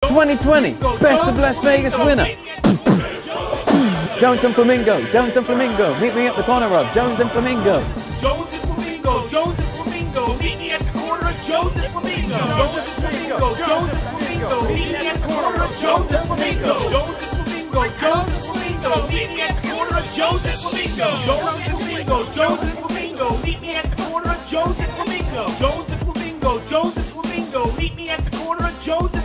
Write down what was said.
2020 Best of Las Vegas winner. Jones and Flamingo, Jones and Flamingo, meet me at the corner of Jones and Flamingo. Jones and Flamingo, Jones and Flamingo, meet me at the corner of Jones and Flamingo. Jones and Flamingo, Jones and Flamingo, meet me at the corner of Jones and Flamingo. Jones and Flamingo, Jones and Flamingo, meet me at the corner of Jones and Flamingo. Jones and Flamingo, Jones and Flamingo, meet me at the corner of Jones and Flamingo. Jones and Flamingo, Jones and Flamingo, meet me at the corner of Jones and